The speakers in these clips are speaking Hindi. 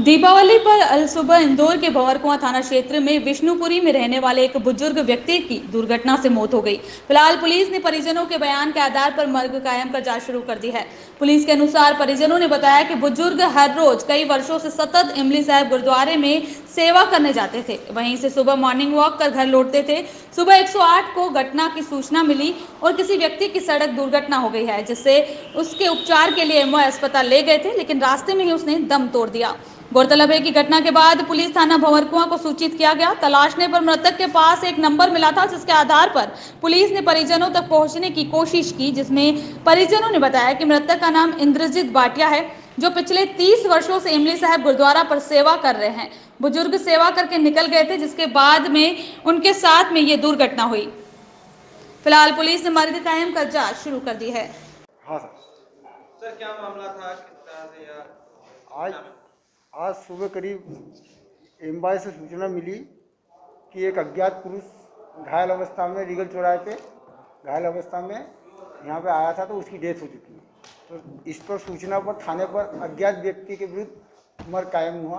दीपावली पर अल सुबह इंदौर के भंवरकुआं थाना क्षेत्र में विष्णुपुरी में रहने वाले एक बुजुर्ग व्यक्ति की दुर्घटना से मौत हो गई। फिलहाल पुलिस ने परिजनों के बयान के आधार पर मर्ग कायम कर जांच शुरू कर दी है। पुलिस के अनुसार परिजनों ने बताया कि बुजुर्ग हर रोज कई वर्षों से सतत इमली साहिब गुरुद्वारे में सेवा करने जाते थे, वहीं से सुबह मॉर्निंग वॉक कर घर लौटते थे। सुबह 108 को घटना की सूचना मिली और किसी व्यक्ति की सड़क दुर्घटना हो गई है, जिससे उसके उपचार के लिए एमओ अस्पताल ले गए थे, लेकिन रास्ते में ही उसने दम तोड़ दिया। गौरतलब है कि घटना के बाद पुलिस थाना भंवरकुआं को सूचित किया गया। तलाशने पर मृतक के पास एक नंबर मिला था, जिसके आधार पर पुलिस ने परिजनों तक पहुंचने की कोशिश की, जिसमें परिजनों ने बताया कि मृतक का नाम इंद्रजीत भाटिया है, जो पिछले 30 वर्षों से इमली साहिब गुरुद्वारा पर सेवा कर रहे हैं। बुजुर्ग सेवा करके निकल गए थे, जिसके बाद में उनके साथ में ये दुर्घटना हुई। फिलहाल पुलिस ने मर्ग कायम कर जांच शुरू कर दी है। हाँ सर, क्या मामला था, किस तरह से या आज आज सुबह करीब एम्बाई से सूचना मिली कि एक अज्ञात पुरुष घायल अवस्था में रीगल चौराहे पे घायल अवस्था में यहाँ पे आया था, तो उसकी डेथ हो चुकी है। तो इस पर सूचना पर थाने पर अज्ञात व्यक्ति के विरुद्ध मर्ग कायम हुआ।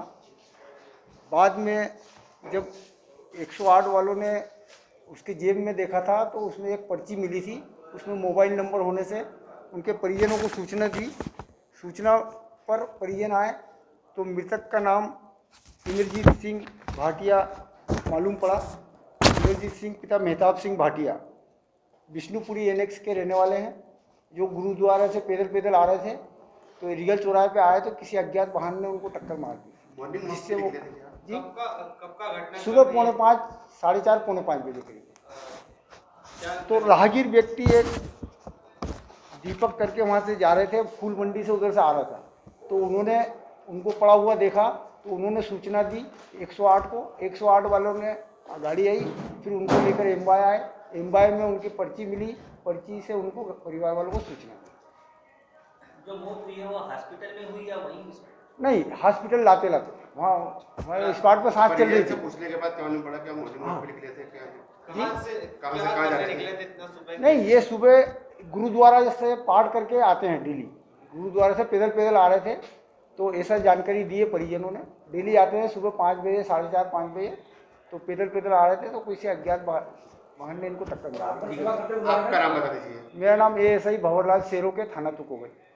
बाद में जब 108 वालों ने उसके जेब में देखा था, तो उसमें एक पर्ची मिली थी, उसमें मोबाइल नंबर होने से उनके परिजनों को सूचना दी। सूचना पर परिजन आए तो मृतक का नाम इंद्रजीत सिंह भाटिया मालूम पड़ा। इंद्रजीत सिंह पिता मेहताब सिंह भाटिया विष्णुपुरी एनेक्स के रहने वाले हैं, जो गुरुद्वारा से पैदल आ रहे थे। तो रीगल चौराहे पे आए तो किसी अज्ञात वाहन ने उनको टक्कर मार दी, जिससे वो जी कब का घटना? सुबह 4:45, 4:30, 4:45 बजे करीब। तो राहगीर व्यक्ति एक दीपक करके वहाँ से जा रहे थे, फूल मंडी से उधर से आ रहा था, तो उन्होंने उनको पड़ा हुआ देखा, तो उन्होंने सूचना दी 108 को। 108 वालों ने गाड़ी आई, फिर उनको लेकर एम्बाई आए। एम्बाई में उनकी पर्ची मिली, पर्ची से उनको परिवार वालों को सूचना दी। जो मौत हुई है वो हॉस्पिटल में हुई या वहीं? नहीं, हॉस्पिटल लाते वहाँ स्पॉट पर सांस चल रही थी। पूछने के बाद क्या मालूम पड़ा, क्या मोर्निंग निकले थे, क्या कहाँ से कहाँ जा रहे थे इतना सुबह? नहीं, ये सुबह गुरुद्वारा से पाठ करके आते हैं डेली। गुरुद्वारा से पैदल आ रहे थे, तो ऐसा जानकारी दी है परिजनों ने। डेली आते हैं सुबह 5 बजे, 4:30, 5 बजे, तो पैदल आ रहे थे, तो किसी अज्ञात वाहन ने इनको टक्कर मारी। आपका नाम बता दीजिए। मेरा नाम ASI भंवरलाल शेरों के थाना तुकोगई।